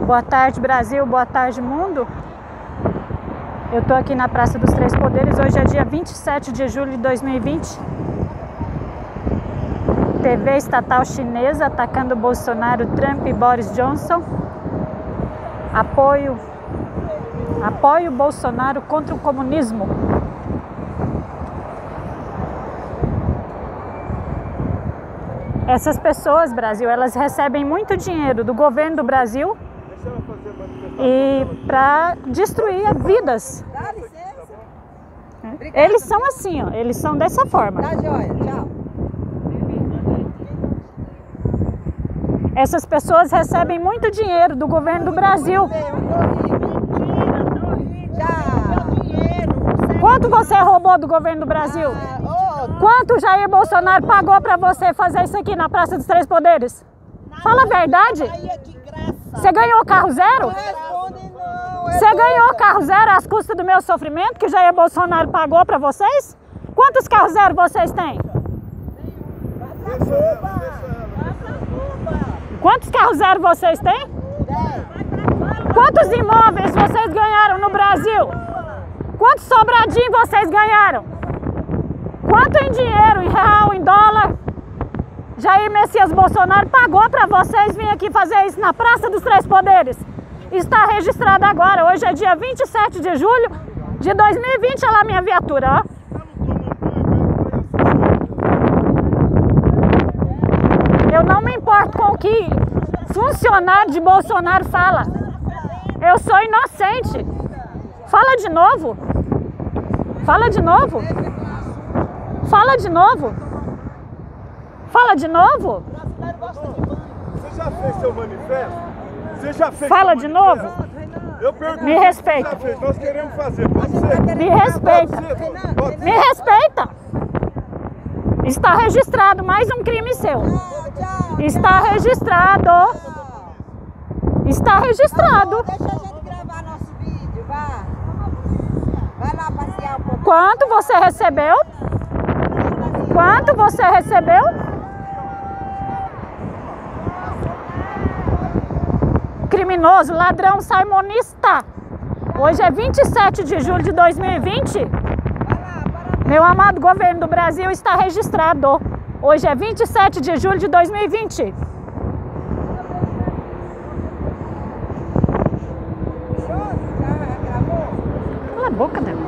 Boa tarde, Brasil. Boa tarde, mundo. Eu tô aqui na Praça dos Três Poderes. Hoje é dia 27 de julho de 2020. TV estatal chinesa atacando Bolsonaro, Trump e Boris Johnson. Apoio Bolsonaro contra o comunismo. Essas pessoas, Brasil, elas recebem muito dinheiro do governo do Brasil e para destruir vidas. Dá licença. Eles são assim, ó, eles são dessa forma. Tá joia, tchau. Essas pessoas recebem muito dinheiro do governo do Brasil. Quanto você roubou do governo do Brasil? Quanto Jair Bolsonaro pagou para você fazer isso aqui na Praça dos Três Poderes? Fala a verdade. Você ganhou carro zero? Você ganhou carro zero às custas do meu sofrimento que Jair Bolsonaro pagou para vocês? Quantos carros zero vocês têm? Quantos carros zero vocês têm? Quantos imóveis vocês ganharam no Brasil? Quantos sobradinhos vocês ganharam? Quanto em dinheiro, em real, em dólar, Jair Messias Bolsonaro pagou para vocês virem aqui fazer isso na Praça dos Três Poderes? Está registrado agora. Hoje é dia 27 de julho de 2020. Olha lá a minha viatura, ó. Eu não me importo com o que funcionário de Bolsonaro fala. Eu sou inocente. Fala de novo. Fala de novo. Fala de novo. Fala de novo. Você já fez seu manifesto? Você já fez? Fala de novo. Eu pergunto. Me respeita. Nós queremos fazer. Pode ser. Me respeita. Me respeita. Está registrado mais um crime seu. Está registrado. Está registrado. Deixa a gente gravar nosso vídeo, vá. Vai lá passear um pouco. Quanto você recebeu? Quanto você recebeu? Criminoso, ladrão, salmonista. Hoje é 27 de julho de 2020. Meu amado governo do Brasil está registrado. Hoje é 27 de julho de 2020. Cala a boca, Deus.